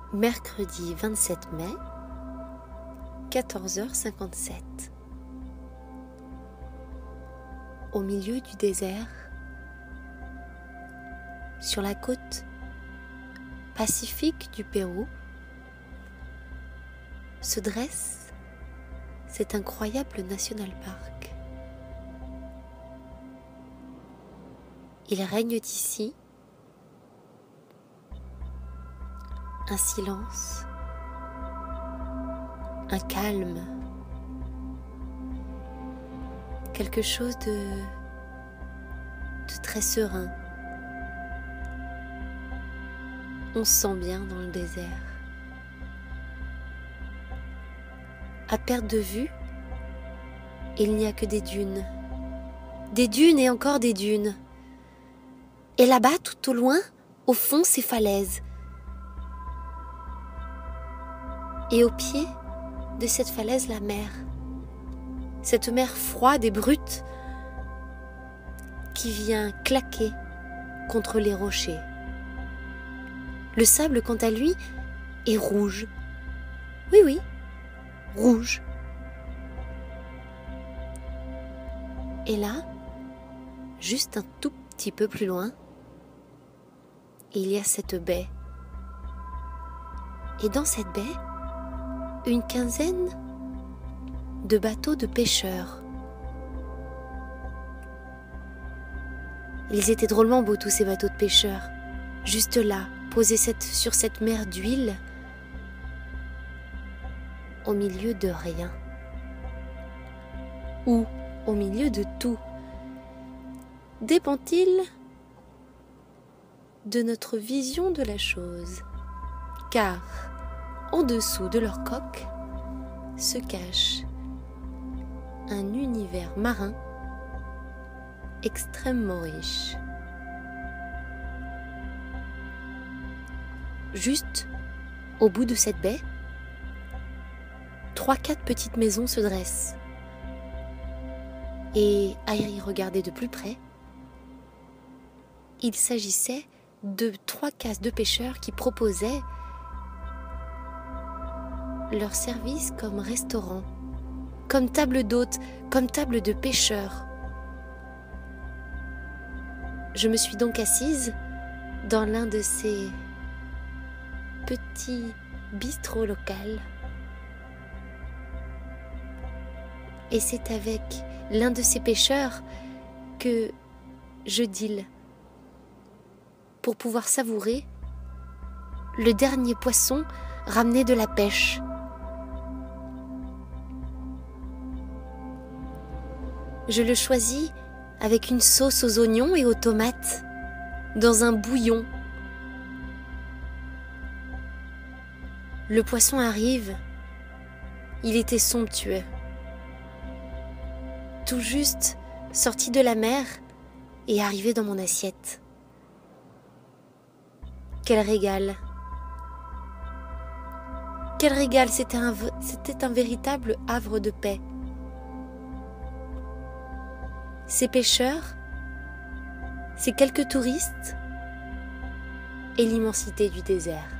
Mercredi 27 mai, 14h57. Au milieu du désert, sur la côte pacifique du Pérou, se dresse cet incroyable national park. Il règne ici un silence, un calme, quelque chose de très serein. On se sent bien dans le désert. À perte de vue, il n'y a que des dunes et encore des dunes. Et là-bas, tout au loin, au fond, ces falaises. Et au pied de cette falaise, la mer. Cette mer froide et brute qui vient claquer contre les rochers. Le sable, quant à lui, est rouge. Oui, rouge. Et là, juste un tout petit peu plus loin, il y a cette baie. Et dans cette baie, une quinzaine de bateaux de pêcheurs. Ils étaient drôlement beaux, tous ces bateaux de pêcheurs, juste là, posés sur cette mer d'huile, au milieu de rien. Ou au milieu de tout. Dépend-il de notre vision de la chose, car en dessous de leur coque se cache un univers marin extrêmement riche. Juste au bout de cette baie, 3-4 petites maisons se dressent. Et à y regarder de plus près, il s'agissait de 3 cases de pêcheurs qui proposaient leur service comme restaurant, comme table d'hôtes, comme table de pêcheurs. Je me suis donc assise dans l'un de ces petits bistrots locaux. Et c'est avec l'un de ces pêcheurs que je deal pour pouvoir savourer le dernier poisson ramené de la pêche. Je le choisis avec une sauce aux oignons et aux tomates, dans un bouillon. Le poisson arrive, il était somptueux. Tout juste sorti de la mer et arrivé dans mon assiette. Quel régal! Quel régal! C'était un véritable havre de paix. Ces pêcheurs, ces quelques touristes et l'immensité du désert.